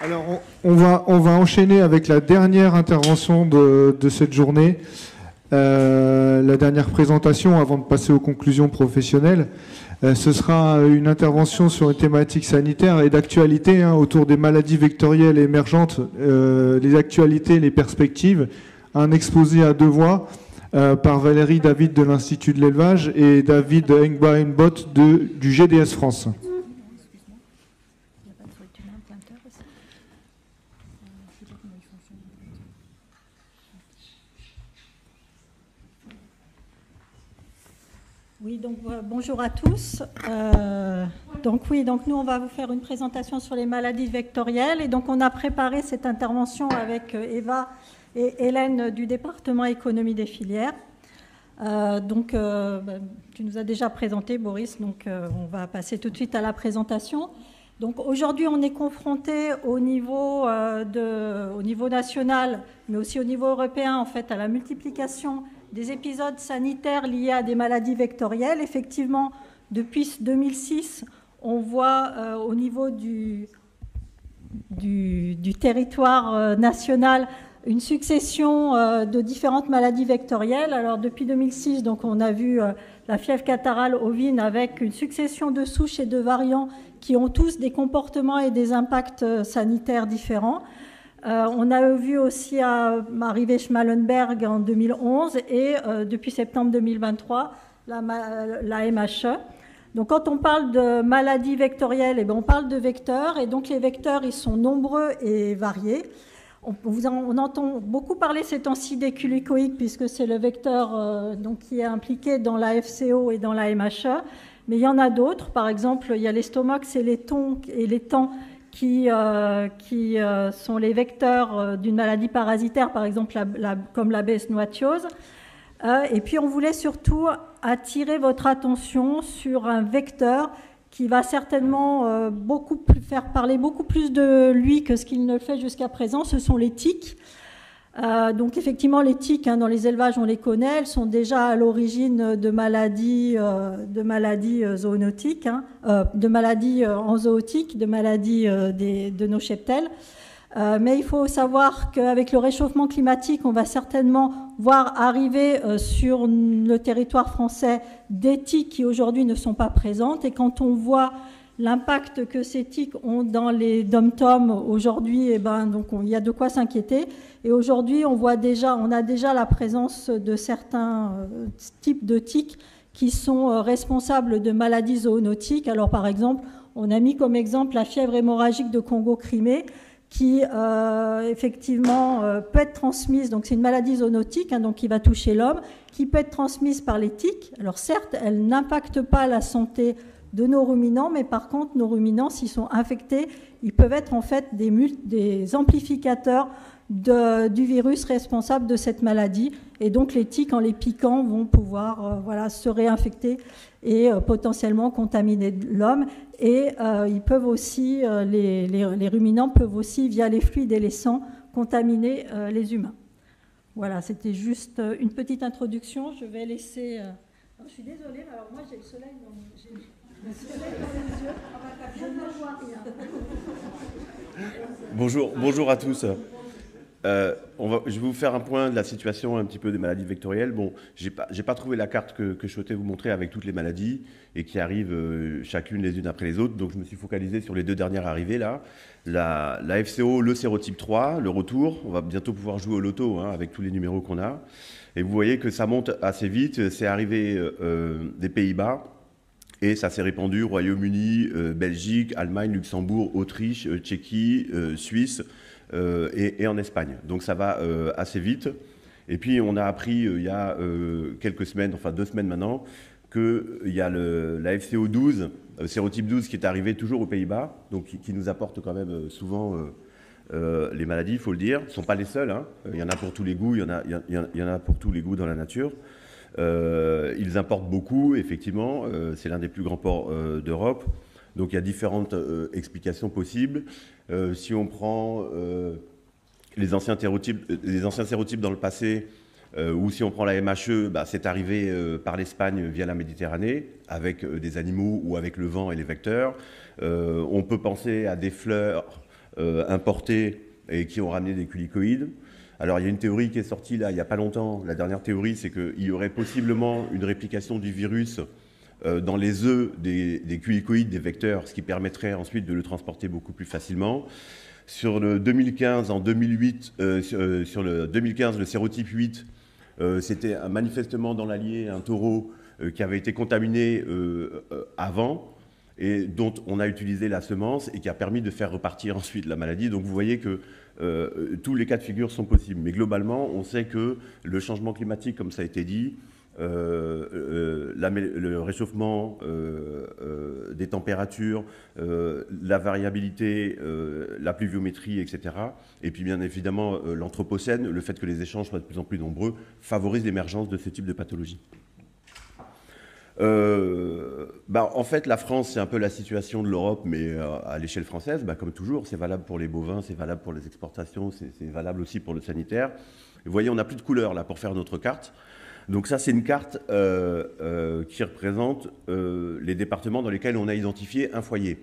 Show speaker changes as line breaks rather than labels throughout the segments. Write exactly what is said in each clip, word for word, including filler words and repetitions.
Alors, on, on, va, on va enchaîner avec la dernière intervention de, de cette journée, euh, la dernière présentation avant de passer aux conclusions professionnelles. Euh, ce sera une intervention sur une thématique sanitaire et d'actualité hein, autour des maladies vectorielles émergentes, euh, les actualités, les perspectives. Un exposé à deux voix euh, par Valérie David de l'Institut de l'élevage et David Engbaenbot du G D S France.
Oui, donc euh, bonjour à tous. Euh, donc oui, donc nous on va vous faire une présentation sur les maladies vectorielles et donc on a préparé cette intervention avec Eva et Hélène du département économie des filières. Euh, donc euh, bah, tu nous as déjà présenté Boris, donc euh, on va passer tout de suite à la présentation. Donc aujourd'hui on est confronté au niveau euh, de, au niveau national, mais aussi au niveau européen en fait à la multiplication des épisodes sanitaires liés à des maladies vectorielles. Effectivement, depuis deux mille six, on voit euh, au niveau du, du, du territoire euh, national une succession euh, de différentes maladies vectorielles. Alors depuis deux mille six, donc, on a vu euh, la fièvre catarrhale ovine avec une succession de souches et de variants qui ont tous des comportements et des impacts euh, sanitaires différents. Euh, on a vu aussi à arriver Schmallenberg en deux mille onze et euh, depuis septembre deux mille vingt-trois, la, la M H E. Donc quand on parle de maladies vectorielles, eh bien, on parle de vecteurs et donc les vecteurs ils sont nombreux et variés. On, vous en, on entend beaucoup parler ces temps-ci d'éculicoïdes puisque c'est le vecteur euh, donc, qui est impliqué dans la F C O et dans la M H E. Mais il y en a d'autres, par exemple il y a l'estomax et les tons et les tans qui, euh, qui euh, sont les vecteurs euh, d'une maladie parasitaire, par exemple la, la, comme la baisnoatiose. Euh, et puis on voulait surtout attirer votre attention sur un vecteur qui va certainement euh, beaucoup plus, faire parler beaucoup plus de lui que ce qu'il ne le fait jusqu'à présent, ce sont les tiques. Euh, donc effectivement les tiques hein, dans les élevages on les connaît, elles sont déjà à l'origine de maladies, euh, de maladies euh, zoonotiques, hein, euh, de maladies euh, en zootique, de maladies euh, des, de nos cheptels. Euh, mais il faut savoir qu'avec le réchauffement climatique, on va certainement voir arriver euh, sur le territoire français des tiques qui aujourd'hui ne sont pas présentes. Et quand on voit l'impact que ces tiques ont dans les dom-toms aujourd'hui, eh ben, donc on, il y a de quoi s'inquiéter. Et aujourd'hui, on voit déjà, on a déjà la présence de certains euh, types de tiques qui sont euh, responsables de maladies zoonotiques. Alors, par exemple, on a mis comme exemple la fièvre hémorragique de Congo-Crimée, qui euh, effectivement euh, peut être transmise. Donc, c'est une maladie zoonotique, hein, donc qui va toucher l'homme, qui peut être transmise par les tiques. Alors, certes, elle n'impacte pas la santé de nos ruminants, mais par contre, nos ruminants, s'ils sont infectés, ils peuvent être en fait des, des amplificateurs de, du virus responsable de cette maladie. Et donc, les tiques, en les piquant, vont pouvoir euh, voilà, se réinfecter et euh, potentiellement contaminer l'homme. Et euh, ils peuvent aussi, euh, les, les, les ruminants peuvent aussi, via les fluides et les sangs, contaminer euh, les humains. Voilà, c'était juste une petite introduction. Je vais laisser... Euh... Je suis désolée, mais alors moi, j'ai le soleil dans j'ai...
Bonjour, bonjour à tous. Euh, on va, je vais vous faire un point de la situation un petit peu des maladies vectorielles. Bon, j'ai pas, j'ai pas trouvé la carte que, que je souhaitais vous montrer avec toutes les maladies et qui arrivent euh, chacune les unes après les autres. Donc je me suis focalisé sur les deux dernières arrivées là. La, la F C O, le sérotype trois, le retour. On va bientôt pouvoir jouer au loto hein, avec tous les numéros qu'on a. Et vous voyez que ça monte assez vite. C'est arrivé euh, des Pays-Bas. Et ça s'est répandu au Royaume-Uni, euh, Belgique, Allemagne, Luxembourg, Autriche, euh, Tchéquie, euh, Suisse euh, et, et en Espagne. Donc ça va euh, assez vite. Et puis on a appris euh, il y a euh, quelques semaines, enfin deux semaines maintenant, qu'il y a le, la F C O douze, euh, sérotype douze, qui est arrivé toujours aux Pays-Bas, donc qui, qui nous apporte quand même euh, souvent euh, euh, les maladies, il faut le dire. Ce ne sont pas les seuls, hein. Il y en a pour tous les goûts, il y en a, il y en, il y en a pour tous les goûts dans la nature. Euh, ils importent beaucoup, effectivement, euh, c'est l'un des plus grands ports euh, d'Europe, donc il y a différentes euh, explications possibles. Euh, si on prend euh, les, anciens sérotypes, les anciens sérotypes dans le passé, euh, ou si on prend la M H E, bah, c'est arrivé euh, par l'Espagne via la Méditerranée, avec euh, des animaux ou avec le vent et les vecteurs. Euh, on peut penser à des fleurs euh, importés et qui ont ramené des culicoïdes. Alors il y a une théorie qui est sortie là il n'y a pas longtemps. La dernière théorie, c'est qu'il y aurait possiblement une réplication du virus euh, dans les œufs des, des culicoïdes, des vecteurs, ce qui permettrait ensuite de le transporter beaucoup plus facilement. Sur le deux mille quinze, en deux mille huit, euh, sur, euh, sur le deux mille quinze, le sérotype huit, euh, c'était manifestement dans l'Allier un taureau euh, qui avait été contaminé euh, euh, avant et dont on a utilisé la semence et qui a permis de faire repartir ensuite la maladie. Donc vous voyez que euh, tous les cas de figure sont possibles. Mais globalement, on sait que le changement climatique, comme ça a été dit, euh, euh, la, le réchauffement euh, euh, des températures, euh, la variabilité, euh, la pluviométrie, et cetera. Et puis bien évidemment euh, l'anthropocène, le fait que les échanges soient de plus en plus nombreux, favorise l'émergence de ce type de pathologie. Euh, bah, en fait, la France, c'est un peu la situation de l'Europe, mais euh, à l'échelle française, bah, comme toujours, c'est valable pour les bovins, c'est valable pour les exportations, c'est valable aussi pour le sanitaire. Vous voyez, on n'a plus de couleur là pour faire notre carte. Donc ça, c'est une carte euh, euh, qui représente euh, les départements dans lesquels on a identifié un foyer.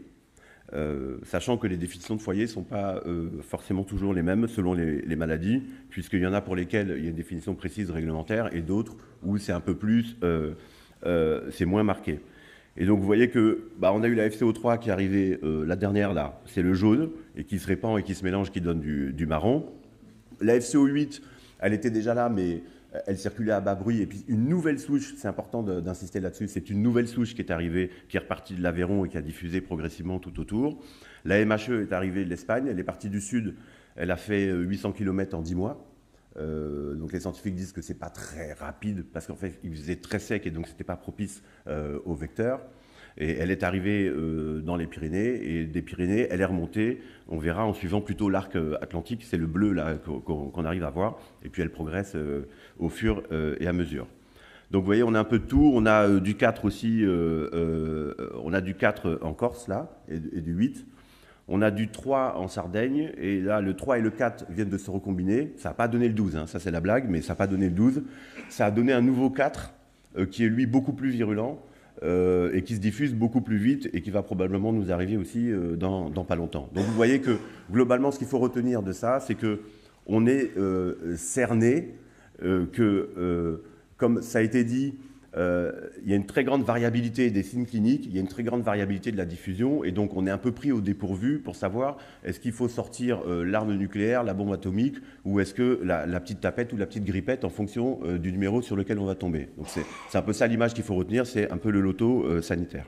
Euh, sachant que les définitions de foyer ne sont pas euh, forcément toujours les mêmes selon les, les maladies, puisqu'il y en a pour lesquelles il y a une définition précise réglementaire et d'autres où c'est un peu plus... Euh, Euh, c'est moins marqué. Et donc vous voyez que bah, on a eu la F C O trois qui est arrivée euh, la dernière là, c'est le jaune et qui se répand et qui se mélange, qui donne du, du marron. La F C O huit, elle était déjà là, mais elle circulait à bas bruit. Et puis une nouvelle souche, c'est important d'insister là-dessus, c'est une nouvelle souche qui est arrivée, qui est repartie de l'Aveyron et qui a diffusé progressivement tout autour. La M H E est arrivée de l'Espagne, elle est partie du sud, elle a fait huit cents kilomètres en dix mois. Euh, donc les scientifiques disent que c'est pas très rapide parce qu'en fait il faisait très sec et donc c'était pas propice euh, aux vecteurs. Et elle est arrivée euh, dans les Pyrénées et des Pyrénées elle est remontée, on verra en suivant plutôt l'arc atlantique, c'est le bleu là qu'on qu'on arrive à voir, et puis elle progresse euh, au fur euh, et à mesure. Donc vous voyez, on a un peu de tout, on a euh, du quatre aussi, euh, euh, on a du quatre en Corse là et, et du huit. On a du trois en Sardaigne, et là, le trois et le quatre viennent de se recombiner. Ça n'a pas donné le douze, hein, ça c'est la blague, mais ça n'a pas donné le douze. Ça a donné un nouveau quatre, euh, qui est lui beaucoup plus virulent, euh, et qui se diffuse beaucoup plus vite, et qui va probablement nous arriver aussi euh, dans, dans pas longtemps. Donc vous voyez que, globalement, ce qu'il faut retenir de ça, c'est qu'on est euh, cerné, euh, que, euh, comme ça a été dit, Euh, il y a une très grande variabilité des signes cliniques, il y a une très grande variabilité de la diffusion, et donc on est un peu pris au dépourvu pour savoir est-ce qu'il faut sortir euh, l'arme nucléaire, la bombe atomique, ou est-ce que la, la petite tapette ou la petite grippette en fonction euh, du numéro sur lequel on va tomber. Donc c'est un peu ça l'image qu'il faut retenir, c'est un peu le loto euh, sanitaire.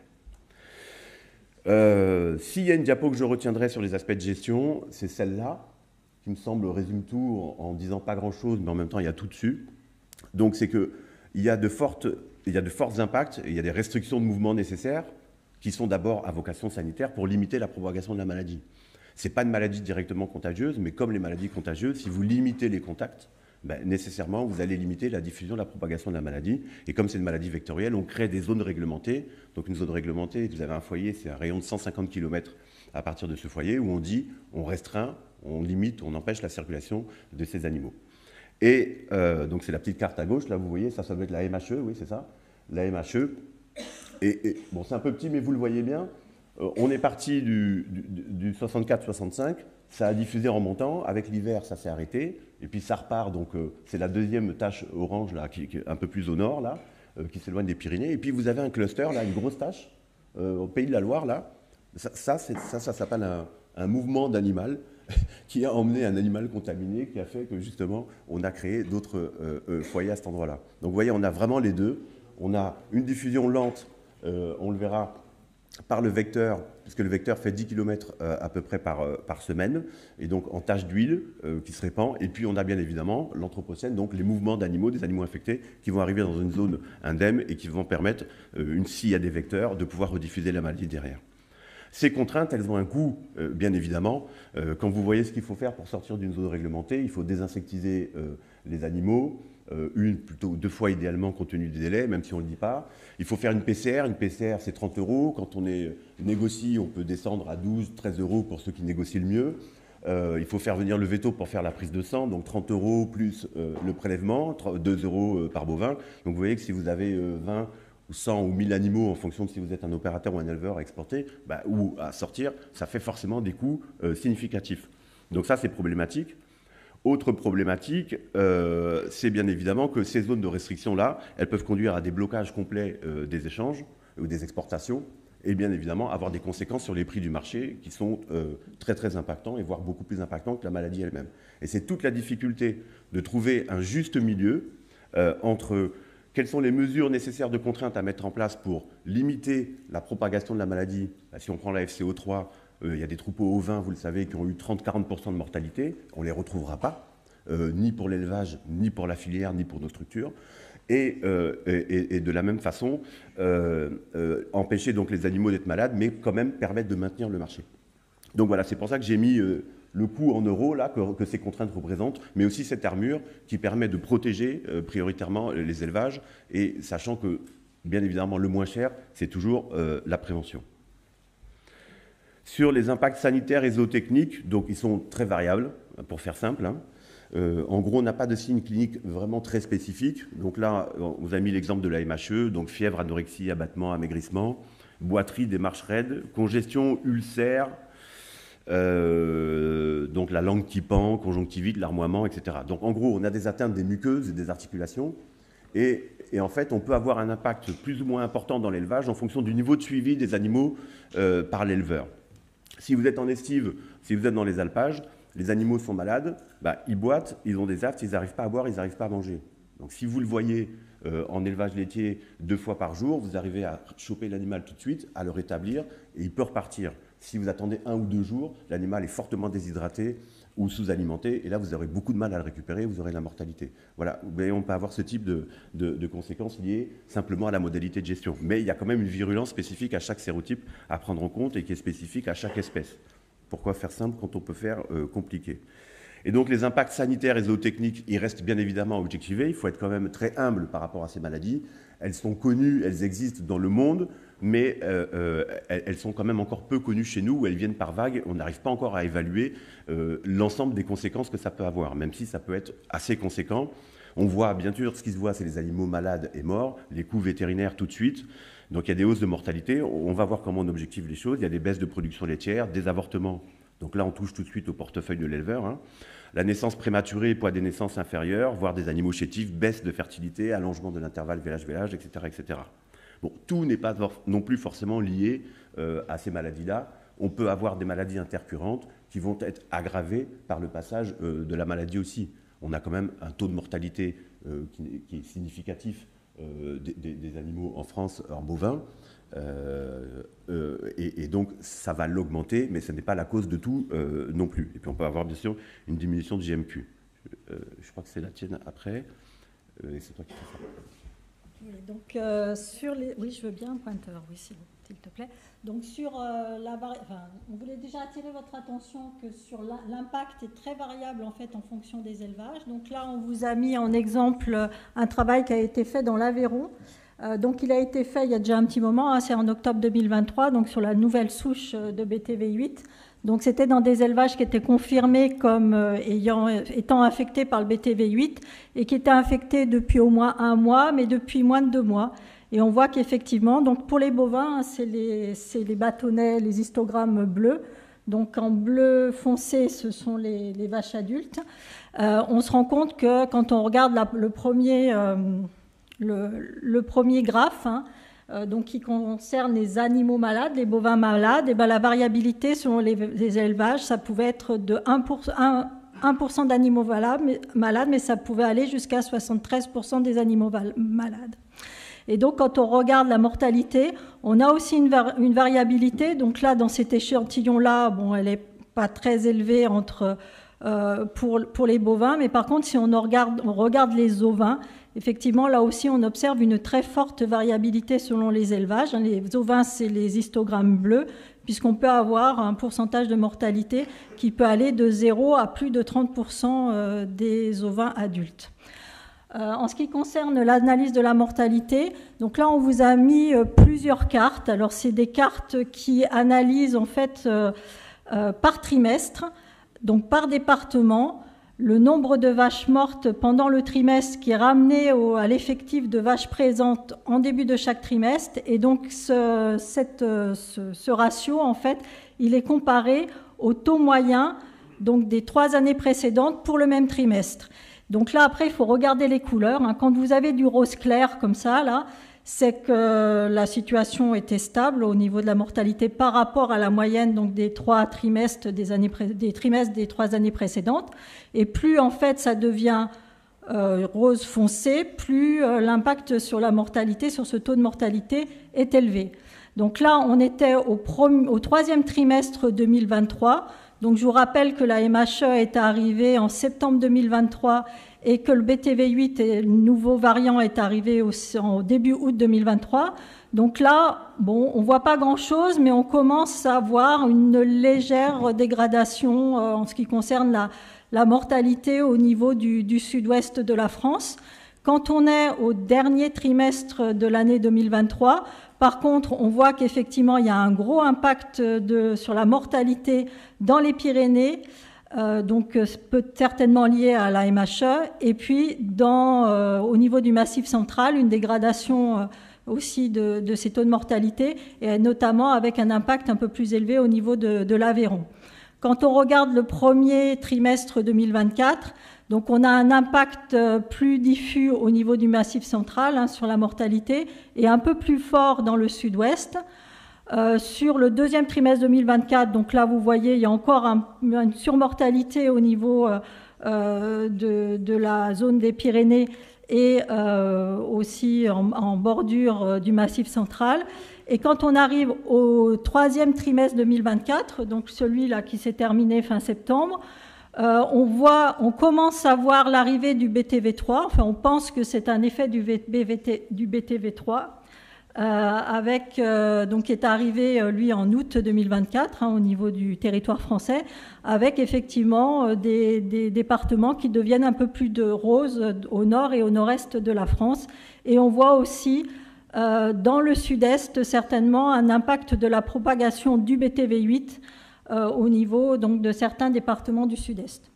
Euh, S'il y a une diapo que je retiendrai sur les aspects de gestion, c'est celle-là, qui me semble résume tout en, en disant pas grand-chose, mais en même temps il y a tout dessus. Donc c'est que il y a de fortes... Il y a de forts impacts et il y a des restrictions de mouvement nécessaires qui sont d'abord à vocation sanitaire pour limiter la propagation de la maladie. Ce n'est pas une maladie directement contagieuse, mais comme les maladies contagieuses, si vous limitez les contacts, ben, nécessairement, vous allez limiter la diffusion, la propagation de la maladie. Et comme c'est une maladie vectorielle, on crée des zones réglementées. Donc une zone réglementée, vous avez un foyer, c'est un rayon de cent cinquante kilomètres à partir de ce foyer où on dit, on restreint, on limite, on empêche la circulation de ces animaux. Et euh, donc c'est la petite carte à gauche, là vous voyez, ça, ça doit être la M H E, oui c'est ça, la M H E. Et, et bon, c'est un peu petit, mais vous le voyez bien. Euh, on est parti du, du, du soixante-quatre soixante-cinq, ça a diffusé en montant, avec l'hiver ça s'est arrêté, et puis ça repart, donc euh, c'est la deuxième tache orange, là, qui, qui est un peu plus au nord, là, euh, qui s'éloigne des Pyrénées, et puis vous avez un cluster, là, une grosse tache, euh, au Pays de la Loire, là, ça, ça, ça, ça s'appelle un, un mouvement d'animal, qui a emmené un animal contaminé, qui a fait que justement on a créé d'autres euh, euh, foyers à cet endroit-là. Donc vous voyez, on a vraiment les deux. On a une diffusion lente, euh, on le verra, par le vecteur, puisque le vecteur fait dix kilomètres euh, à peu près par, euh, par semaine, et donc en tache d'huile euh, qui se répand. Et puis on a bien évidemment l'anthropocène, donc les mouvements d'animaux, des animaux infectés, qui vont arriver dans une zone indemne et qui vont permettre, euh, s'il y a des vecteurs, de pouvoir rediffuser la maladie derrière. Ces contraintes, elles ont un coût, euh, bien évidemment. Euh, quand vous voyez ce qu'il faut faire pour sortir d'une zone réglementée, il faut désinsectiser euh, les animaux, euh, une, plutôt deux fois idéalement compte tenu du délai, même si on ne le dit pas. Il faut faire une P C R. Une P C R, c'est trente euros. Quand on est négocie, on peut descendre à douze, treize euros pour ceux qui négocient le mieux. Euh, il faut faire venir le veto pour faire la prise de sang, donc trente euros plus euh, le prélèvement, deux euros euh, par bovin. Donc vous voyez que si vous avez euh, vingt ou cent ou mille animaux en fonction de si vous êtes un opérateur ou un éleveur à exporter bah, ou à sortir, ça fait forcément des coûts euh, significatifs. Donc ça, c'est problématique. Autre problématique, euh, c'est bien évidemment que ces zones de restriction-là, elles peuvent conduire à des blocages complets euh, des échanges ou des exportations et bien évidemment avoir des conséquences sur les prix du marché qui sont euh, très très impactants et voire beaucoup plus impactants que la maladie elle-même. Et c'est toute la difficulté de trouver un juste milieu euh, entre quelles sont les mesures nécessaires de contrainte à mettre en place pour limiter la propagation de la maladie. Si on prend la F C O trois, euh, il y a des troupeaux ovins, vous le savez, qui ont eu trente à quarante pour cent de mortalité. On ne les retrouvera pas, euh, ni pour l'élevage, ni pour la filière, ni pour nos structures. Et, euh, et, et de la même façon, euh, euh, empêcher donc les animaux d'être malades, mais quand même permettre de maintenir le marché. Donc voilà, c'est pour ça que j'ai mis euh, le coût en euros là, que, que ces contraintes représentent, mais aussi cette armure qui permet de protéger euh, prioritairement les élevages, et sachant que, bien évidemment, le moins cher, c'est toujours euh, la prévention. Sur les impacts sanitaires et zootechniques, donc ils sont très variables, pour faire simple, hein. Euh, en gros, on n'a pas de signes cliniques vraiment très spécifiques. Donc là, on vous a mis l'exemple de la M H E, donc fièvre, anorexie, abattement, amaigrissement, boiterie, démarche raide, congestion, ulcère, euh, donc la langue qui pend, conjonctivite, larmoiement, et cetera. Donc en gros, on a des atteintes des muqueuses et des articulations. Et, et en fait, on peut avoir un impact plus ou moins important dans l'élevage en fonction du niveau de suivi des animaux euh, par l'éleveur. Si vous êtes en estive, si vous êtes dans les alpages, les animaux sont malades, bah, ils boitent, ils ont des aftes, ils n'arrivent pas à boire, ils n'arrivent pas à manger. Donc si vous le voyez euh, en élevage laitier deux fois par jour, vous arrivez à choper l'animal tout de suite, à le rétablir, et il peut repartir. Si vous attendez un ou deux jours, l'animal est fortement déshydraté ou sous-alimenté, et là vous aurez beaucoup de mal à le récupérer, vous aurez de la mortalité. Voilà, vous voyez, on peut avoir ce type de, de, de conséquences liées simplement à la modalité de gestion. Mais il y a quand même une virulence spécifique à chaque sérotype à prendre en compte et qui est spécifique à chaque espèce. Pourquoi faire simple quand on peut faire euh, compliqué? Et donc les impacts sanitaires et zootechniques, ils restent bien évidemment objectivés. Il faut être quand même très humble par rapport à ces maladies. Elles sont connues, elles existent dans le monde, mais euh, euh, elles sont quand même encore peu connues chez nous, où elles viennent par vagues. On n'arrive pas encore à évaluer euh, l'ensemble des conséquences que ça peut avoir, même si ça peut être assez conséquent. On voit, bien sûr, ce qui se voit, c'est les animaux malades et morts, les coûts vétérinaires tout de suite. Donc il y a des hausses de mortalité, on va voir comment on objective les choses, il y a des baisses de production laitière, des avortements, donc là on touche tout de suite au portefeuille de l'éleveur, hein. La naissance prématurée, poids des naissances inférieures, voire des animaux chétifs, baisse de fertilité, allongement de l'intervalle vélage-vélage, et cetera, et cetera. Bon, tout n'est pas non plus forcément lié euh, à ces maladies-là. On peut avoir des maladies intercurrentes qui vont être aggravées par le passage euh, de la maladie aussi. On a quand même un taux de mortalité euh, qui, qui est significatif Euh, des, des animaux en France, en bovin, euh, euh, et, et donc ça va l'augmenter, mais ce n'est pas la cause de tout euh, non plus. Et puis on peut avoir bien sûr une diminution du G M Q. Euh, je crois que c'est la tienne après, euh, et c'est toi qui fais ça.
Oui, donc euh, sur les... Oui, je veux bien un pointeur, oui, s'il te plaît. Donc sur euh, la vari... enfin, on voulait déjà attirer votre attention que sur l'impact est très variable en fait en fonction des élevages. Donc là, on vous a mis en exemple un travail qui a été fait dans l'Aveyron. Euh, donc il a été fait il y a déjà un petit moment, hein, c'est en octobre deux mille vingt-trois, donc sur la nouvelle souche de B T V huit. Donc c'était dans des élevages qui étaient confirmés comme euh, ayant, étant infectés par le B T V huit et qui étaient infectés depuis au moins un mois, mais depuis moins de deux mois. Et on voit qu'effectivement, donc pour les bovins, c'est les, c'est les bâtonnets, les histogrammes bleus. Donc en bleu foncé, ce sont les, les vaches adultes. Euh, on se rend compte que quand on regarde la, le, premier, euh, le, le premier graphe, hein, euh, donc qui concerne les animaux malades, les bovins malades, et ben la variabilité selon les, les élevages, ça pouvait être de un pour cent, un, un pour cent d'animaux malades, mais, malades, mais ça pouvait aller jusqu'à soixante-treize pour cent des animaux malades. Et donc, quand on regarde la mortalité, on a aussi une, var une variabilité. Donc là, dans cet échantillon-là, bon, elle n'est pas très élevée entre, euh, pour, pour les bovins. Mais par contre, si on regarde, on regarde les ovins, effectivement, là aussi, on observe une très forte variabilité selon les élevages. Les ovins, c'est les histogrammes bleus, puisqu'on peut avoir un pourcentage de mortalité qui peut aller de zéro à plus de trente pour cent des ovins adultes. Euh, en ce qui concerne l'analyse de la mortalité, donc là on vous a mis euh, plusieurs cartes. Alors c'est des cartes qui analysent en fait euh, euh, par trimestre, donc par département, le nombre de vaches mortes pendant le trimestre qui est ramené au, à l'effectif de vaches présentes en début de chaque trimestre. Et donc ce, cette, ce, ce ratio, en fait, il est comparé au taux moyen donc des trois années précédentes pour le même trimestre. Donc là, après, il faut regarder les couleurs. Quand vous avez du rose clair comme ça, là, c'est que la situation était stable au niveau de la mortalité par rapport à la moyenne donc des trois trimestres des années des trimestres des trois années précédentes. Et plus en fait ça devient euh, rose foncé, plus euh, l'impact sur la mortalité, sur ce taux de mortalité est élevé. Donc là, on était au, prom- au troisième trimestre deux mille vingt-trois. Donc je vous rappelle que la M H E est arrivée en septembre deux mille vingt-trois et que le B T V huit, le nouveau variant, est arrivé au, au début août deux mille vingt-trois. Donc là, bon, on ne voit pas grand-chose, mais on commence à voir une légère dégradation euh, en ce qui concerne la, la mortalité au niveau du, du sud-ouest de la France. Quand on est au dernier trimestre de l'année deux mille vingt-trois, par contre, on voit qu'effectivement, il y a un gros impact de, sur la mortalité dans les Pyrénées, euh, donc peut certainement lié à la M H E, et puis dans, euh, au niveau du Massif central, une dégradation euh, aussi de, de ces taux de mortalité, et notamment avec un impact un peu plus élevé au niveau de, de l'Aveyron. Quand on regarde le premier trimestre deux mille vingt-quatre, donc on a un impact plus diffus au niveau du Massif central hein, sur la mortalité et un peu plus fort dans le sud-ouest. Euh, sur le deuxième trimestre deux mille vingt-quatre, donc là vous voyez il y a encore un, une surmortalité au niveau euh, de, de la zone des Pyrénées et euh, aussi en, en bordure du Massif central. Et quand on arrive au troisième trimestre deux mille vingt-quatre, donc celui-là qui s'est terminé fin septembre, Euh, on voit, on commence à voir l'arrivée du B T V trois. Enfin, on pense que c'est un effet du, B V T, du B T V trois, euh, avec euh, donc qui est arrivé euh, lui en août deux mille vingt-quatre hein, au niveau du territoire français, avec effectivement euh, des, des départements qui deviennent un peu plus de rose euh, au nord et au nord-est de la France. Et on voit aussi euh, dans le sud-est certainement un impact de la propagation du B T V huit. Euh, au niveau donc, de certains départements du sud-est.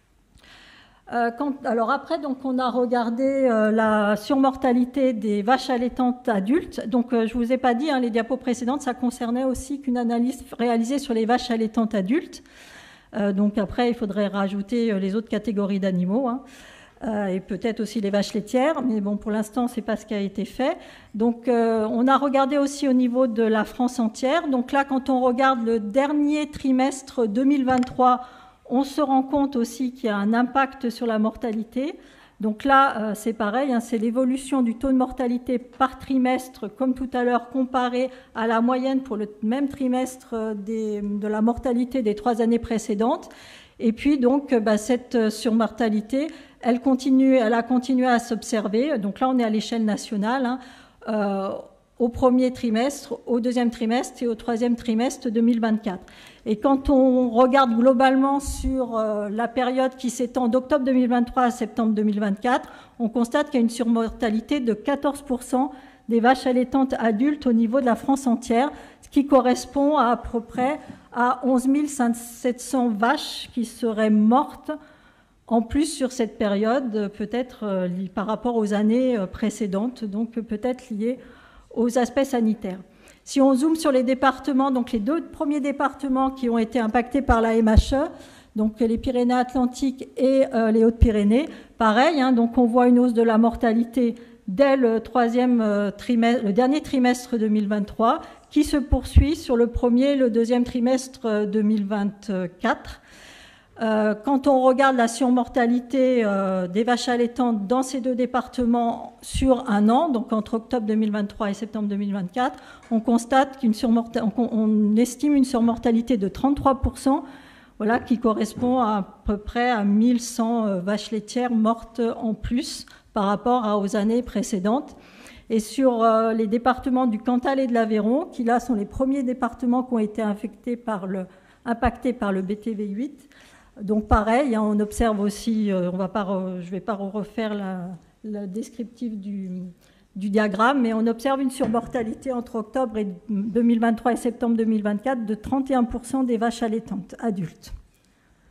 Euh, quand, alors après, donc, on a regardé euh, la surmortalité des vaches allaitantes adultes. Donc, euh, je ne vous ai pas dit, hein, les diapos précédentes, ça concernait aussi qu'une analyse réalisée sur les vaches allaitantes adultes. Euh, donc après, il faudrait rajouter euh, les autres catégories d'animaux. Hein. Euh, et peut-être aussi les vaches laitières, mais bon, pour l'instant, ce n'est pas ce qui a été fait. Donc, euh, on a regardé aussi au niveau de la France entière. Donc là, quand on regarde le dernier trimestre deux mille vingt-trois, on se rend compte aussi qu'il y a un impact sur la mortalité. Donc là, euh, c'est pareil, hein, c'est l'évolution du taux de mortalité par trimestre, comme tout à l'heure, comparé à la moyenne pour le même trimestre des, de la mortalité des trois années précédentes. Et puis, donc, bah, cette surmortalité, elle, continue, elle a continué à s'observer. Donc là, on est à l'échelle nationale, hein, euh, au premier trimestre, au deuxième trimestre et au troisième trimestre deux mille vingt-quatre. Et quand on regarde globalement sur euh, la période qui s'étend d'octobre deux mille vingt-trois à septembre deux mille vingt-quatre, on constate qu'il y a une surmortalité de quatorze pour cent des vaches allaitantes adultes au niveau de la France entière, ce qui correspond à à peu près à onze mille sept cents vaches qui seraient mortes en plus sur cette période, peut-être euh, par rapport aux années précédentes, donc peut-être liées aux aspects sanitaires. Si on zoome sur les départements, donc les deux premiers départements qui ont été impactés par la M H E, donc les Pyrénées-Atlantiques et euh, les Hautes-Pyrénées, pareil, hein, donc on voit une hausse de la mortalité dès le, troisième, euh, trimestre, le dernier trimestre deux mille vingt-trois, qui se poursuit sur le premier et le deuxième trimestre deux mille vingt-quatre. Euh, quand on regarde la surmortalité euh, des vaches allaitantes dans ces deux départements sur un an, donc entre octobre deux mille vingt-trois et septembre deux mille vingt-quatre, on constate qu'une surmorta- on, on estime une surmortalité de trente-trois pour cent, voilà, qui correspond à, à peu près à mille cent euh, vaches laitières mortes en plus par rapport à, aux années précédentes. Et sur euh, les départements du Cantal et de l'Aveyron, qui là sont les premiers départements qui ont été infectés par le, impactés par le B T V huit, donc pareil, hein, on observe aussi, euh, on va pas re, je ne vais pas refaire la, la descriptive du, du diagramme, mais on observe une surmortalité entre octobre deux mille vingt-trois et septembre deux mille vingt-quatre de trente et un pour cent des vaches allaitantes adultes.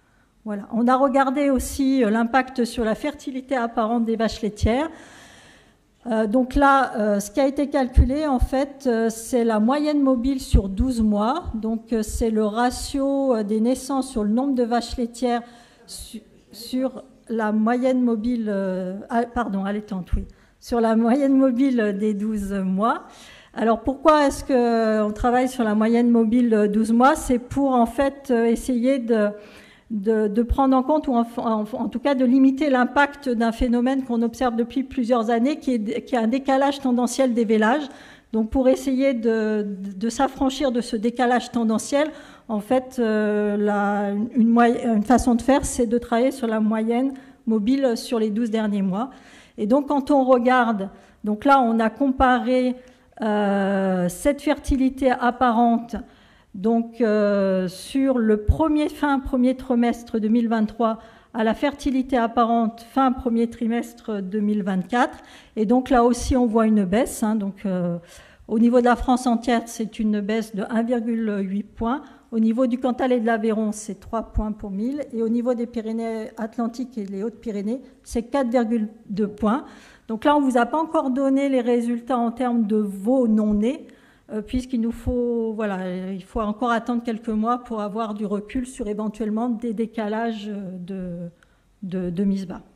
Voilà. On a regardé aussi l'impact sur la fertilité apparente des vaches laitières. Euh, donc là, euh, ce qui a été calculé, en fait, euh, c'est la moyenne mobile sur douze mois. Donc, euh, c'est le ratio euh, des naissances sur le nombre de vaches laitières su sur la moyenne mobile, euh, ah, pardon, allaitante, oui, sur la moyenne mobile des douze mois. Alors, pourquoi est-ce qu'on travaille sur la moyenne mobile douze mois? C'est pour, en fait, essayer de... De, de prendre en compte, ou en, en, en tout cas de limiter l'impact d'un phénomène qu'on observe depuis plusieurs années, qui est, qui est un décalage tendanciel des vélages. Donc pour essayer de, de, de s'affranchir de ce décalage tendanciel, en fait, euh, la, une, une façon de faire, c'est de travailler sur la moyenne mobile sur les douze derniers mois. Et donc quand on regarde, donc là on a comparé euh, cette fertilité apparente donc euh, sur le premier, fin premier trimestre deux mille vingt-trois à la fertilité apparente fin premier trimestre deux mille vingt-quatre. Et donc là aussi on voit une baisse. Hein, donc, euh, au niveau de la France entière, c'est une baisse de un virgule huit points. Au niveau du Cantal et de l'Aveyron, c'est trois points pour mille. Et au niveau des Pyrénées-Atlantiques et les Hautes-Pyrénées, c'est quatre virgule deux points. Donc là, on ne vous a pas encore donné les résultats en termes de veaux non nés, puisqu'il nous faut, voilà, il faut encore attendre quelques mois pour avoir du recul sur éventuellement des décalages de, de, de mise bas.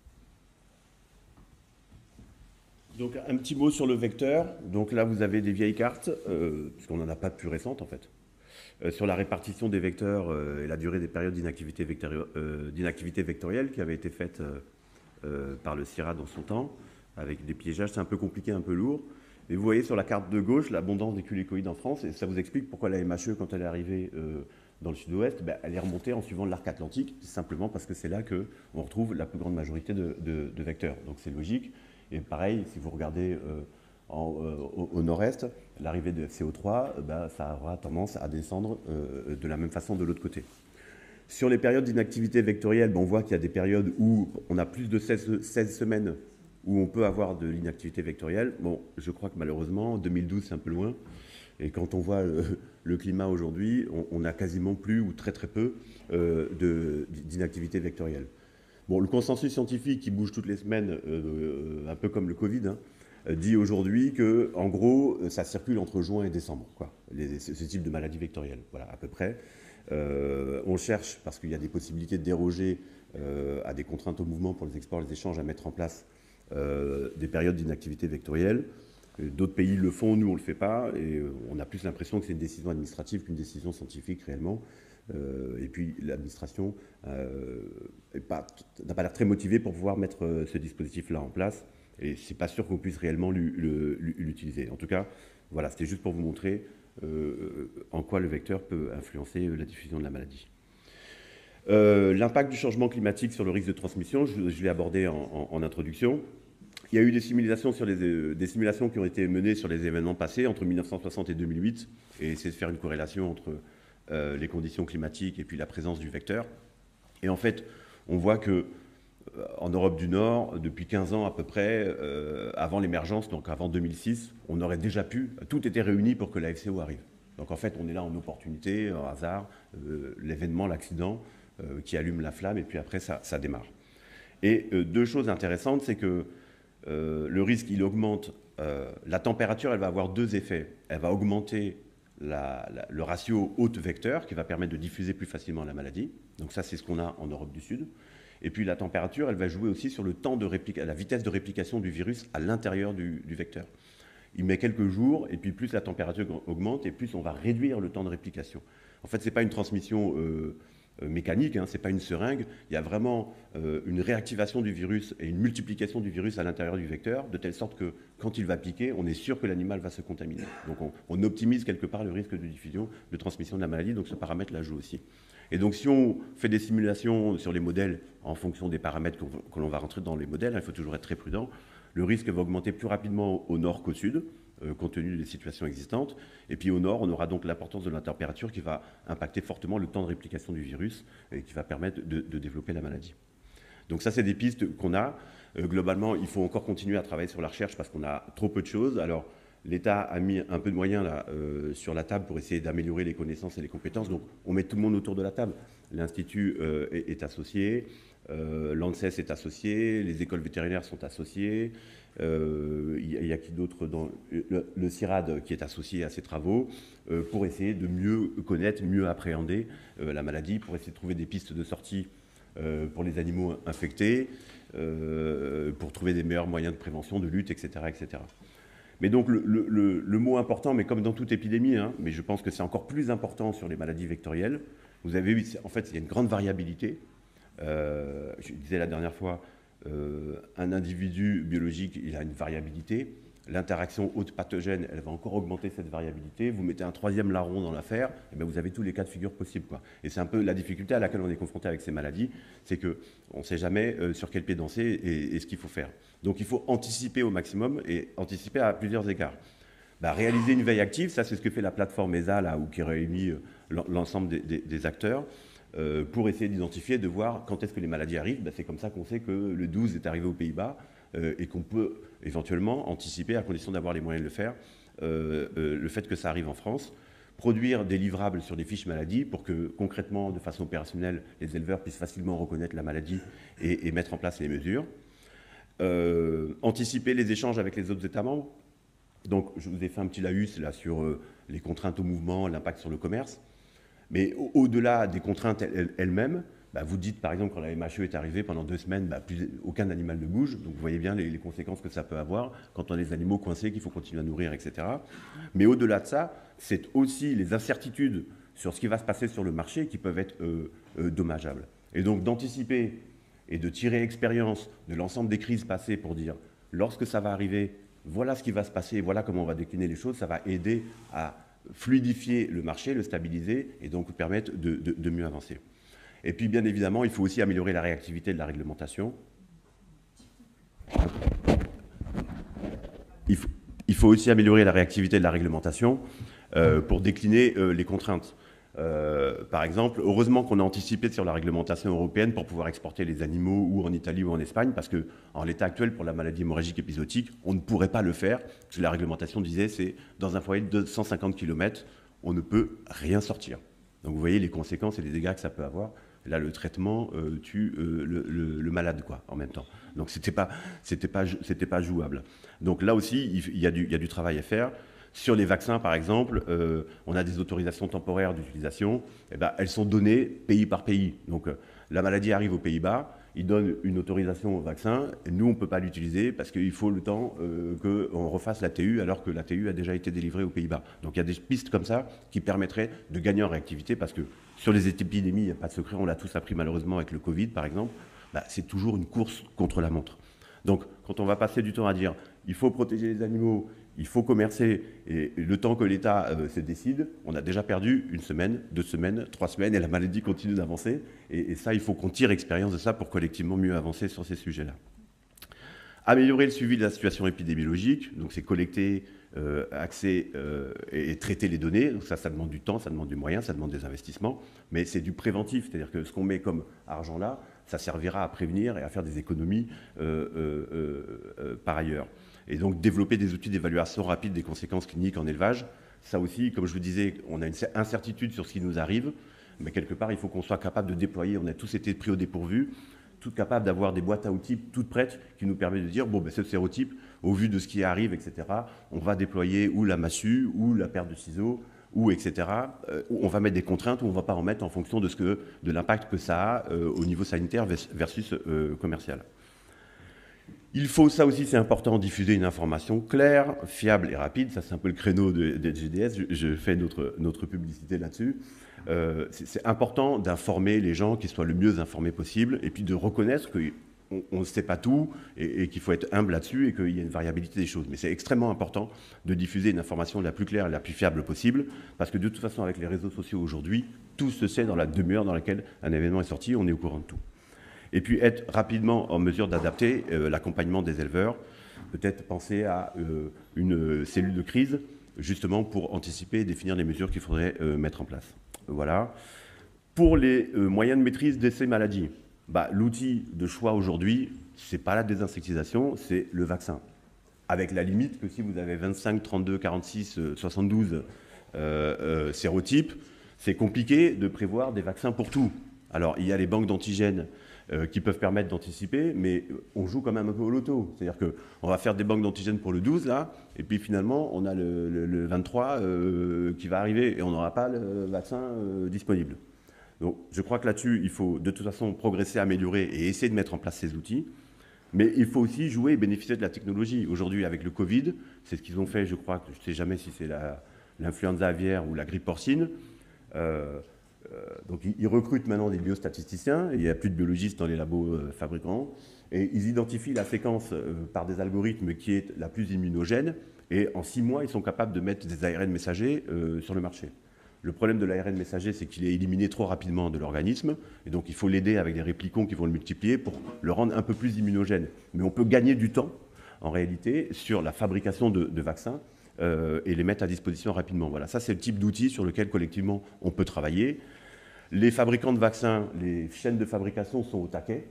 Donc un petit mot sur le vecteur. Donc là, vous avez des vieilles cartes, euh, puisqu'on n'en a pas de plus récentes en fait, euh, sur la répartition des vecteurs euh, et la durée des périodes d'inactivité euh, d'inactivité vectorielle qui avait été faite euh, euh, par le C I R A dans son temps, avec des piégeages. C'est un peu compliqué, un peu lourd. Et vous voyez sur la carte de gauche l'abondance des culicoïdes en France, et ça vous explique pourquoi la M H E, quand elle est arrivée euh, dans le sud-ouest, ben, elle est remontée en suivant l'arc atlantique, simplement parce que c'est là qu'on retrouve la plus grande majorité de, de, de vecteurs. Donc c'est logique. Et pareil, si vous regardez euh, en, euh, au, au nord-est, l'arrivée de F C O trois, ben, ça aura tendance à descendre euh, de la même façon de l'autre côté. Sur les périodes d'inactivité vectorielle, ben, on voit qu'il y a des périodes où on a plus de seize, seize semaines où on peut avoir de l'inactivité vectorielle. Bon, je crois que malheureusement, deux mille douze, c'est un peu loin. Et quand on voit le, le climat aujourd'hui, on n'a quasiment plus ou très très peu euh, d'inactivité vectorielle. Bon, le consensus scientifique qui bouge toutes les semaines, euh, un peu comme le Covid, hein, dit aujourd'hui que, en gros, ça circule entre juin et décembre, quoi, les, ce, ce type de maladie vectorielle. Voilà, à peu près. Euh, on cherche, parce qu'il y a des possibilités de déroger euh, à des contraintes au mouvement pour les exports et les échanges, à mettre en place Euh, des périodes d'inactivité vectorielle. D'autres pays le font, nous on ne le fait pas, et euh, on a plus l'impression que c'est une décision administrative qu'une décision scientifique réellement. Euh, et puis l'administration euh, n'a pas l'air très motivée pour pouvoir mettre euh, ce dispositif-là en place, et c'est pas sûr qu'on puisse réellement l'utiliser. En tout cas, voilà, c'était juste pour vous montrer euh, en quoi le vecteur peut influencer la diffusion de la maladie. Euh, L'impact du changement climatique sur le risque de transmission, je, je l'ai abordé en, en, en introduction. Il y a eu des simulations, sur les, euh, des simulations qui ont été menées sur les événements passés entre mille neuf cent soixante et deux mille huit, et essayer de faire une corrélation entre euh, les conditions climatiques et puis la présence du vecteur. Et en fait, on voit que euh, en Europe du Nord, depuis quinze ans à peu près, euh, avant l'émergence, donc avant deux mille six, on aurait déjà pu, tout était réuni pour que la F C O arrive. Donc en fait, on est là en opportunité, en hasard, euh, l'événement, l'accident, Euh, qui allume la flamme, et puis après ça, ça démarre. Et euh, deux choses intéressantes, c'est que euh, le risque, il augmente, euh, la température, elle va avoir deux effets. Elle va augmenter la, la, le ratio hôte-vecteur, qui va permettre de diffuser plus facilement la maladie. Donc ça, c'est ce qu'on a en Europe du Sud. Et puis la température, elle va jouer aussi sur le temps de réplication, la vitesse de réplication du virus à l'intérieur du, du vecteur. Il met quelques jours, et puis plus la température augmente, et plus on va réduire le temps de réplication. En fait, ce n'est pas une transmission euh, mécanique, hein, ce n'est pas une seringue, il y a vraiment euh, une réactivation du virus et une multiplication du virus à l'intérieur du vecteur, de telle sorte que quand il va piquer, on est sûr que l'animal va se contaminer. Donc on, on optimise quelque part le risque de diffusion, de transmission de la maladie, donc ce paramètre-là joue aussi. Et donc si on fait des simulations sur les modèles en fonction des paramètres que l'on va rentrer dans les modèles, hein, il faut toujours être très prudent, le risque va augmenter plus rapidement au nord qu'au sud, Euh, compte tenu des situations existantes. Et puis au nord, on aura donc l'importance de la température qui va impacter fortement le temps de réplication du virus et qui va permettre de, de développer la maladie. Donc ça, c'est des pistes qu'on a. Euh, globalement, il faut encore continuer à travailler sur la recherche parce qu'on a trop peu de choses. Alors, l'État a mis un peu de moyens là, euh, sur la table pour essayer d'améliorer les connaissances et les compétences. Donc, on met tout le monde autour de la table. L'Institut euh, est, est associé, euh, l'ANSES est associé, les écoles vétérinaires sont associées. Euh, il y, y a qui d'autre dans le, le CIRAD qui est associé à ces travaux euh, pour essayer de mieux connaître, mieux appréhender euh, la maladie, pour essayer de trouver des pistes de sortie euh, pour les animaux infectés, euh, pour trouver des meilleurs moyens de prévention, de lutte, et cetera, et cetera. Mais donc le, le, le mot important, mais comme dans toute épidémie, hein, mais je pense que c'est encore plus important sur les maladies vectorielles, vous avez vu, en fait, il y a une grande variabilité. Euh, je disais la dernière fois, euh, un individu biologique, il a une variabilité. L'interaction hôte pathogène, elle va encore augmenter cette variabilité. Vous mettez un troisième larron dans l'affaire, et bien vous avez tous les cas de figure possibles, quoi. Et c'est un peu la difficulté à laquelle on est confronté avec ces maladies, c'est qu'on ne sait jamais euh, sur quel pied danser et, et ce qu'il faut faire. Donc il faut anticiper au maximum et anticiper à plusieurs égards. Bah, réaliser une veille active, ça c'est ce que fait la plateforme E S A, là, où qui réunit euh, l'ensemble des, des, des acteurs, euh, pour essayer d'identifier, de voir quand est-ce que les maladies arrivent. Bah, c'est comme ça qu'on sait que le douze est arrivé aux Pays-Bas euh, et qu'on peut éventuellement anticiper, à condition d'avoir les moyens de le faire, euh, euh, le fait que ça arrive en France. Produire des livrables sur des fiches maladies pour que concrètement, de façon opérationnelle, les éleveurs puissent facilement reconnaître la maladie et, et mettre en place les mesures. Euh, anticiper les échanges avec les autres États membres. Donc, je vous ai fait un petit laïus là sur euh, les contraintes au mouvement, l'impact sur le commerce. Mais au-delà des contraintes elles-mêmes, bah, vous dites par exemple quand la M H E est arrivée pendant deux semaines, bah, plus, aucun animal ne bouge. Donc vous voyez bien les, les conséquences que ça peut avoir quand on a des animaux coincés qu'il faut continuer à nourrir, et cetera. Mais au-delà de ça, c'est aussi les incertitudes sur ce qui va se passer sur le marché qui peuvent être euh, euh, dommageables. Et donc d'anticiper et de tirer expérience de l'ensemble des crises passées pour dire lorsque ça va arriver, voilà ce qui va se passer, voilà comment on va décliner les choses, ça va aider à fluidifier le marché, le stabiliser et donc permettre de, de, de mieux avancer. Et puis bien évidemment, il faut aussi améliorer la réactivité de la réglementation. Il faut, il faut aussi améliorer la réactivité de la réglementation euh, pour décliner euh, les contraintes. Euh, par exemple, heureusement qu'on a anticipé sur la réglementation européenne pour pouvoir exporter les animaux ou en Italie ou en Espagne, parce qu'en l'état actuel, pour la maladie hémorragique épisodique, on ne pourrait pas le faire, parce que la réglementation disait c'est dans un foyer de deux cent cinquante kilomètres, on ne peut rien sortir. Donc vous voyez les conséquences et les dégâts que ça peut avoir. Là, le traitement euh, tue euh, le, le, le malade, quoi, en même temps. Donc c'était pas, c'était pas, c'était pas jouable. Donc là aussi, il y a du, il y a du travail à faire. Sur les vaccins, par exemple, euh, on a des autorisations temporaires d'utilisation. Eh ben, elles sont données pays par pays. Donc, euh, la maladie arrive aux Pays-Bas, ils donnent une autorisation au vaccin. Et nous, on ne peut pas l'utiliser parce qu'il faut le temps euh, qu'on refasse la T U, alors que la T U a déjà été délivrée aux Pays-Bas. Donc, il y a des pistes comme ça qui permettraient de gagner en réactivité parce que sur les épidémies, il n'y a pas de secret. On l'a tous appris malheureusement avec le Covid, par exemple. Bah, c'est toujours une course contre la montre. Donc, quand on va passer du temps à dire il faut protéger les animaux, il faut commercer, et le temps que l'État euh, se décide, on a déjà perdu une semaine, deux semaines, trois semaines, et la maladie continue d'avancer. Et, et ça, il faut qu'on tire expérience de ça pour collectivement mieux avancer sur ces sujets-là. Améliorer le suivi de la situation épidémiologique, donc c'est collecter, euh, accès euh, et, et traiter les données. Donc ça, ça demande du temps, ça demande du moyen, ça demande des investissements, mais c'est du préventif, c'est-à-dire que ce qu'on met comme argent là, ça servira à prévenir et à faire des économies euh, euh, euh, euh, par ailleurs. Et donc développer des outils d'évaluation rapide des conséquences cliniques en élevage. Ça aussi, comme je vous disais, on a une incertitude sur ce qui nous arrive, mais quelque part, il faut qu'on soit capable de déployer. On a tous été pris au dépourvu, tous capables d'avoir des boîtes à outils toutes prêtes qui nous permettent de dire, bon, ben, ce sérotype, au vu de ce qui arrive, et cetera, on va déployer ou la massue, ou la paire de ciseaux, ou et cetera. Euh, on va mettre des contraintes ou on ne va pas en mettre en fonction de, ce que, de l'impact que ça a euh, au niveau sanitaire versus euh, commercial. Il faut, ça aussi c'est important, diffuser une information claire, fiable et rapide. Ça c'est un peu le créneau de, de G D S, je, je fais notre, notre publicité là-dessus. Euh, c'est important d'informer les gens, qu'ils soient le mieux informés possible, et puis de reconnaître qu'on ne sait pas tout, et, et qu'il faut être humble là-dessus, et qu'il y a une variabilité des choses. Mais c'est extrêmement important de diffuser une information la plus claire et la plus fiable possible, parce que de toute façon avec les réseaux sociaux aujourd'hui, tout se sait dans la demi-heure dans laquelle un événement est sorti, on est au courant de tout. Et puis être rapidement en mesure d'adapter euh, l'accompagnement des éleveurs, peut-être penser à euh, une cellule de crise, justement pour anticiper et définir les mesures qu'il faudrait euh, mettre en place. Voilà. Pour les euh, moyens de maîtrise de ces maladies, bah, l'outil de choix aujourd'hui, ce n'est pas la désinsectisation, c'est le vaccin. avec la limite que si vous avez vingt-cinq, trente-deux, quarante-six, soixante-douze euh, euh, sérotypes, c'est compliqué de prévoir des vaccins pour tout. Alors, il y a les banques d'antigènes euh, qui peuvent permettre d'anticiper, mais on joue quand même un peu au loto. C'est-à-dire qu'on va faire des banques d'antigènes pour le douze, là, et puis finalement, on a le, le, le vingt-trois euh, qui va arriver et on n'aura pas le vaccin euh, disponible. Donc, je crois que là-dessus, il faut de toute façon progresser, améliorer et essayer de mettre en place ces outils. Mais il faut aussi jouer et bénéficier de la technologie. Aujourd'hui, avec le Covid, c'est ce qu'ils ont fait, je crois, je ne sais jamais si c'est l'influenza aviaire ou la grippe porcine. Euh, euh, donc, ils, ils recrutent maintenant des biostatisticiens. Il n'y a plus de biologistes dans les labos euh, fabricants. Et ils identifient la séquence euh, par des algorithmes qui est la plus immunogène. Et en six mois, ils sont capables de mettre des A R N messagers euh, sur le marché. Le problème de l'A R N messager, c'est qu'il est éliminé trop rapidement de l'organisme. Et donc, il faut l'aider avec des réplicons qui vont le multiplier pour le rendre un peu plus immunogène. Mais on peut gagner du temps, en réalité, sur la fabrication de, de vaccins euh, et les mettre à disposition rapidement. Voilà, ça, c'est le type d'outil sur lequel, collectivement, on peut travailler. Les fabricants de vaccins, les chaînes de fabrication sont au taquet.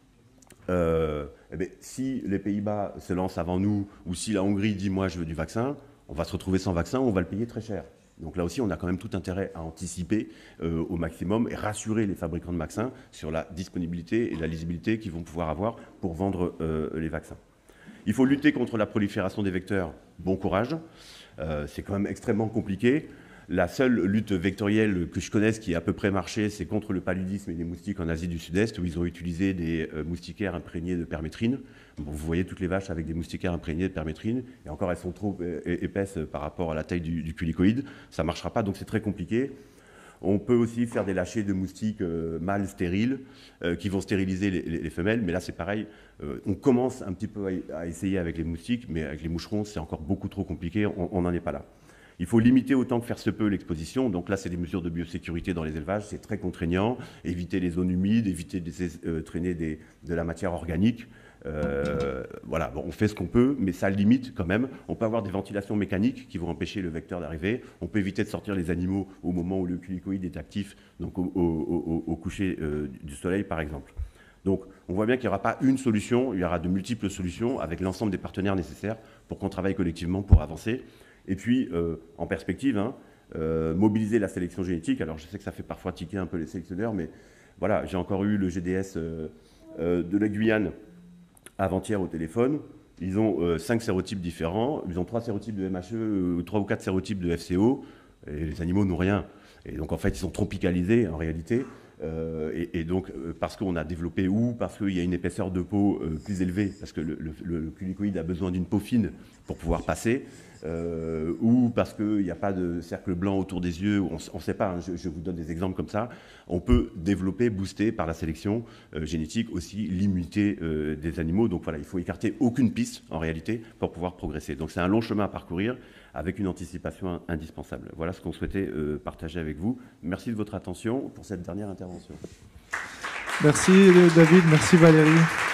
Euh, eh bien, si les Pays-Bas se lancent avant nous, ou si la Hongrie dit « moi, je veux du vaccin », on va se retrouver sans vaccin, on va le payer très cher. Donc là aussi, on a quand même tout intérêt à anticiper euh, au maximum et rassurer les fabricants de vaccins sur la disponibilité et la lisibilité qu'ils vont pouvoir avoir pour vendre euh, les vaccins. Il faut lutter contre la prolifération des vecteurs. Bon courage. Euh, c'est quand même extrêmement compliqué. La seule lutte vectorielle que je connaisse qui a à peu près marché, c'est contre le paludisme et les moustiques en Asie du Sud-Est, où ils ont utilisé des euh, moustiquaires imprégnés de permétrine. Bon, vous voyez toutes les vaches avec des moustiquaires imprégnés de permétrine, et encore elles sont trop épaisses par rapport à la taille du, du culicoïde. Ça ne marchera pas, donc c'est très compliqué. On peut aussi faire des lâchers de moustiques euh, mâles stériles euh, qui vont stériliser les, les, les femelles, mais là c'est pareil. Euh, on commence un petit peu à, à essayer avec les moustiques, mais avec les moucherons c'est encore beaucoup trop compliqué, on n'en est pas là. Il faut limiter autant que faire se peut l'exposition. Donc là, c'est des mesures de biosécurité dans les élevages. C'est très contraignant. Éviter les zones humides, éviter de euh, traîner des, de la matière organique. Euh, voilà, bon, on fait ce qu'on peut, mais ça limite quand même. On peut avoir des ventilations mécaniques qui vont empêcher le vecteur d'arriver. On peut éviter de sortir les animaux au moment où le culicoïde est actif, donc au, au, au, au coucher euh, du soleil, par exemple. Donc, on voit bien qu'il n'y aura pas une solution. Il y aura de multiples solutions avec l'ensemble des partenaires nécessaires pour qu'on travaille collectivement pour avancer. Et puis, euh, en perspective, hein, euh, mobiliser la sélection génétique. Alors, je sais que ça fait parfois tiquer un peu les sélectionneurs, mais voilà, j'ai encore eu le G D S euh, euh, de la Guyane avant-hier au téléphone. Ils ont euh, cinq sérotypes différents. Ils ont trois sérotypes de M H E, trois ou quatre sérotypes de F C O. Et les animaux n'ont rien. Et donc, en fait, ils sont tropicalisés, en réalité. Euh, et, et donc, euh, parce qu'on a développé ou parce qu'il y a une épaisseur de peau euh, plus élevée, parce que le, le, le culicoïde a besoin d'une peau fine pour pouvoir passer, euh, ou parce qu'il n'y a pas de cercle blanc autour des yeux, on ne sait pas, hein, je, je vous donne des exemples comme ça, on peut développer, booster par la sélection euh, génétique aussi l'immunité euh, des animaux. Donc voilà, il faut écarter aucune piste en réalité pour pouvoir progresser. Donc c'est un long chemin à parcourir avec une anticipation indispensable. Voilà ce qu'on souhaitait euh, partager avec vous. Merci de votre attention pour cette dernière intervention.
Merci David, merci Valérie.